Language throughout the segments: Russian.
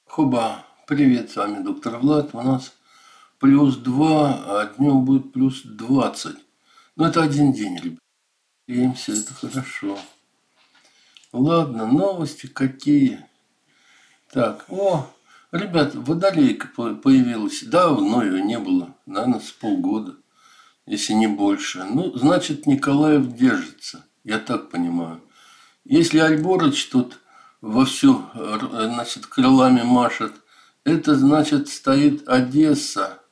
Хоба, привет, с вами доктор Влад. У нас +2, а днем будет +20. Ну, это один день, ребят. Греемся, это хорошо. Ладно, новости какие. Так, ребят, водолейка появилась. Давно ее не было, наверное, с полгода, если не больше. Ну, значит, Николаев держится, я так понимаю. Если Альборыч тут вовсю, значит, крылами машет, это значит стоит Одесса.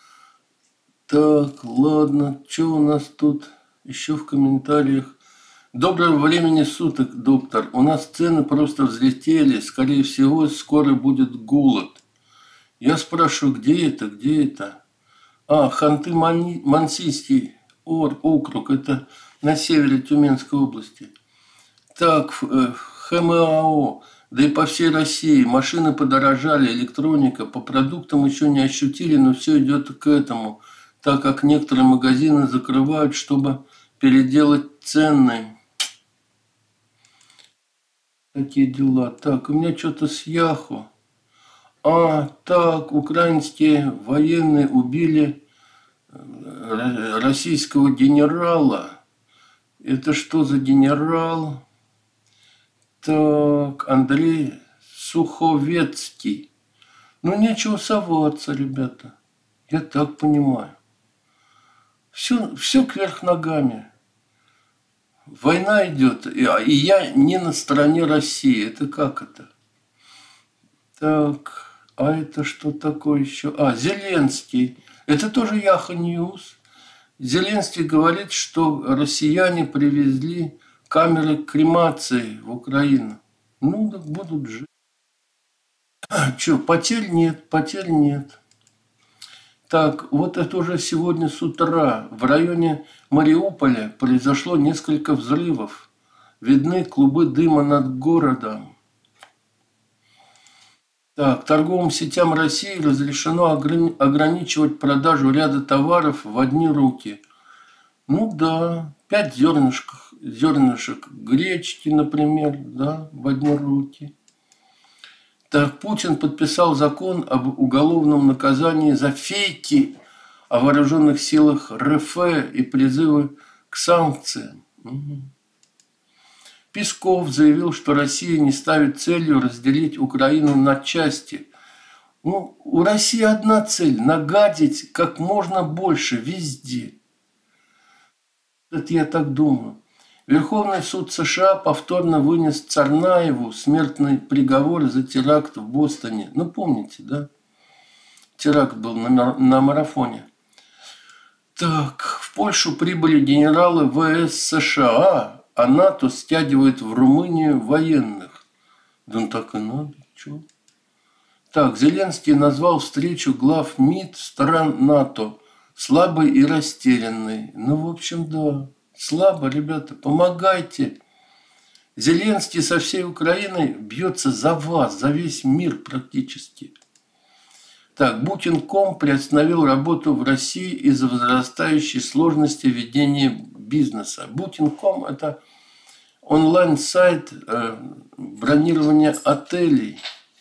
Так, ладно, что у нас тут еще в комментариях? Доброго времени суток, доктор. У нас цены просто взлетели. Скорее всего, скоро будет голод. Я спрашиваю, где это, где это? Ханты-Мансийский округ. Это на севере Тюменской области. Так, ХМАО, да и по всей России машины подорожали, электроника, по продуктам еще не ощутили, но все идет к этому, так как некоторые магазины закрывают, чтобы переделать цены. Такие дела. Так, у меня что-то с Яху. Так, украинские военные убили российского генерала. Это что за генерал? Так, Андрей Суховецкий. Ну, нечего соваться, ребята. Я так понимаю. Все кверх ногами. Война идет, и я не на стороне России. Это как это? Так, это что такое еще? Зеленский. Это тоже Яха Ньюс. Зеленский говорит, что россияне привезли камеры кремации в Украину. Ну, так будут жить. Потерь нет, потерь нет. Так, вот это уже сегодня с утра. В районе Мариуполя произошло несколько взрывов. Видны клубы дыма над городом. Так, торговым сетям России разрешено ограничивать продажу ряда товаров в одни руки. Ну да, 5 зернышек гречки, например, да, в одни руки. Так, Путин подписал закон об уголовном наказании за фейки о вооруженных силах РФ и призывы к санкциям. Песков заявил, что Россия не ставит целью разделить Украину на части. Ну, у России одна цель – нагадить как можно больше везде. Это я так думаю. Верховный суд США повторно вынес Царнаеву смертный приговор за теракт в Бостоне. Ну, помните, да? Теракт был на марафоне. Так, в Польшу прибыли генералы ВС США, а НАТО стягивает в Румынию военных. Да ну так и надо, чё? Так, Зеленский назвал встречу глав МИД стран НАТО слабой и растерянной. Ну, в общем, да. Слабо, ребята, помогайте. Зеленский со всей Украиной бьется за вас, за весь мир практически. Так, Booking.com приостановил работу в России из-за возрастающей сложности ведения бизнеса. Booking.com – это онлайн-сайт бронирования отелей.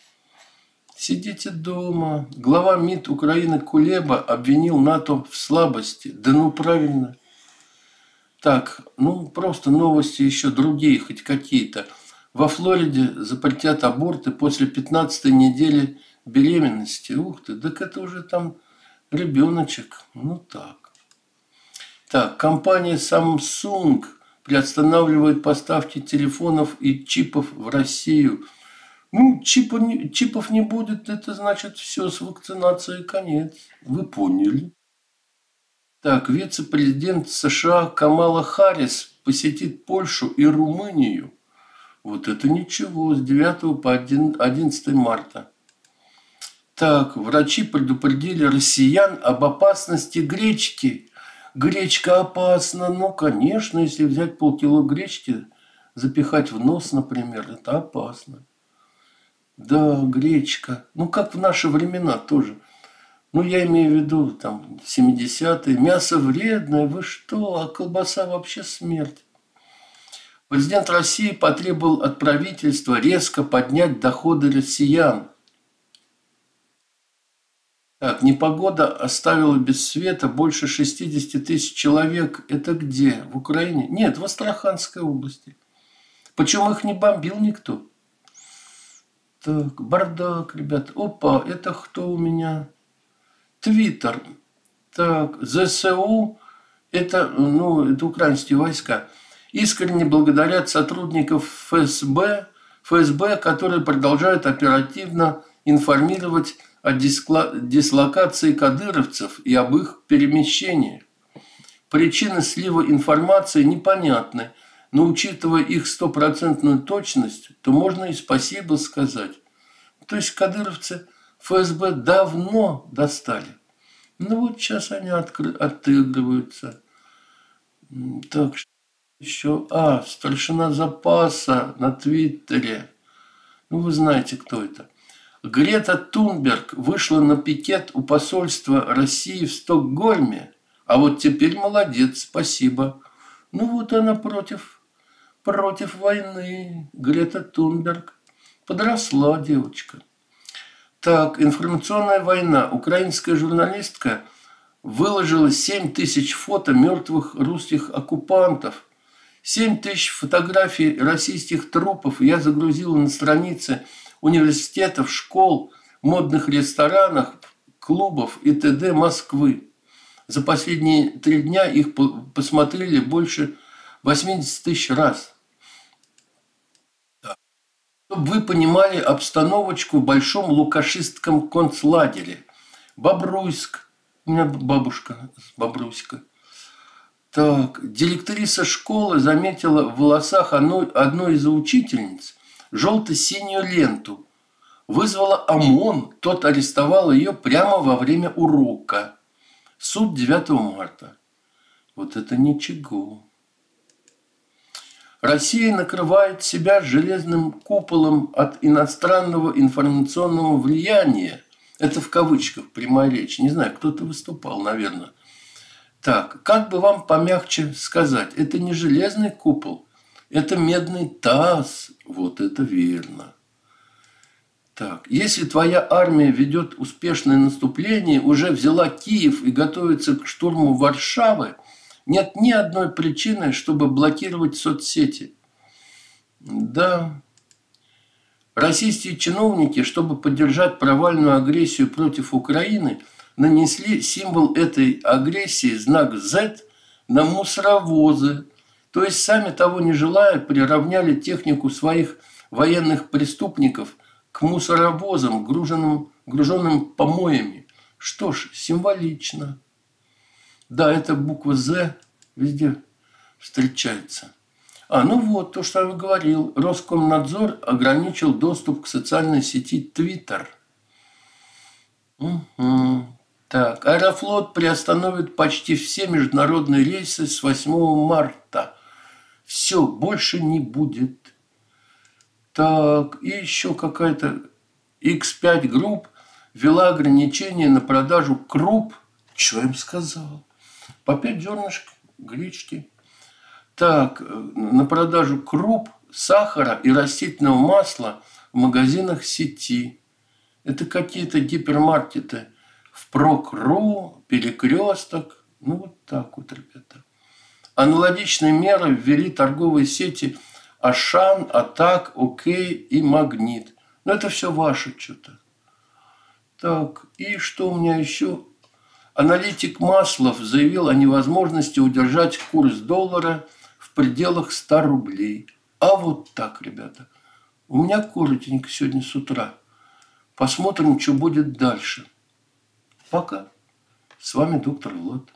Сидите дома. Глава МИД Украины Кулеба обвинил НАТО в слабости. Да ну правильно. Так, ну просто новости еще другие, хоть какие-то. Во Флориде запретят аборты после 15-й недели беременности. Ух ты, так это уже там ребеночек. Ну так. Так, компания Samsung приостанавливает поставки телефонов и чипов в Россию. Ну, чипов не будет, это значит все, с вакцинацией конец. Вы поняли. Так, вице-президент США Камала Харрис посетит Польшу и Румынию. Вот это ничего, с 9 по 11 марта. Так, врачи предупредили россиян об опасности гречки. Гречка опасна. Ну, конечно, если взять полкило гречки, запихать в нос, например, это опасно. Да, гречка. Ну, как в наши времена тоже. Ну, я имею в виду, там, 70-е. Мясо вредное, вы что? А колбаса вообще смерть. Президент России потребовал от правительства резко поднять доходы россиян. Так, непогода оставила без света больше 60 тысяч человек. Это где? В Украине? Нет, в Астраханской области. Почему их не бомбил никто? Так, бардак, ребят. Опа, это кто у меня? Твиттер. Так, ЗСУ, это, ну, это украинские войска. Искренне благодарят сотрудников ФСБ, которые продолжают оперативно информировать о дислокации кадыровцев и об их перемещении. Причины слива информации непонятны, но учитывая их стопроцентную точность, то можно и спасибо сказать. То есть кадыровцы ФСБ давно достали. Ну вот сейчас они отыгрываются. Так, что еще? Старшина запаса на Твиттере. Ну вы знаете, кто это. Грета Тунберг вышла на пикет у посольства России в Стокгольме, а вот теперь молодец, спасибо. Ну вот она против войны. Грета Тунберг. Подросла девочка. Так, информационная война. Украинская журналистка выложила 7 тысяч фото мертвых русских оккупантов. 7 тысяч фотографий российских трупов я загрузила на страницы университетов, школ, модных ресторанов, клубов и т.д. Москвы. За последние 3 дня их посмотрели больше 80 тысяч раз. Чтобы вы понимали обстановочку в большом лукашистском концлагере. Бобруйск. У меня бабушка с Бобруйска. Так, директриса школы заметила в волосах одной из учительниц желто-синюю ленту. Вызвала ОМОН, тот арестовал ее прямо во время урока. Суд 9 марта. Вот это ничего. Россия накрывает себя железным куполом от иностранного информационного влияния. Это в кавычках прямая речь. Не знаю, кто-то выступал, наверное. Так, как бы вам помягче сказать, это не железный купол, это медный таз. Вот это верно. Так, если твоя армия ведет успешное наступление, уже взяла Киев и готовится к штурму Варшавы, нет ни одной причины, чтобы блокировать соцсети. Да. Российские чиновники, чтобы поддержать провальную агрессию против Украины, нанесли символ этой агрессии, знак Z, на мусоровозы. То есть, сами того не желая, приравняли технику своих военных преступников к мусоровозам, груженным помоями. Что ж, символично. Да, эта буква «З» везде встречается. Ну вот, то, что я говорил. Роскомнадзор ограничил доступ к социальной сети Twitter. Угу. Так, Аэрофлот приостановит почти все международные рейсы с 8 марта. Все, больше не будет. Так, и еще какая-то X5 Group ввела ограничения на продажу круп. Что я им сказал? По 5 зернышек гречки. Так, на продажу круп, сахара и растительного масла в магазинах сети. Это какие-то гипермаркеты. Впрок.ру, Перекресток. Ну, вот так вот, ребята. Аналогичные меры ввели торговые сети Ашан, Атак, Окей и Магнит. Но это все ваше что-то. Так, и что у меня еще? Аналитик Маслов заявил о невозможности удержать курс доллара в пределах 100 рублей. А вот так, ребята. У меня коротенько сегодня с утра. Посмотрим, что будет дальше. Пока. С вами доктор Влад.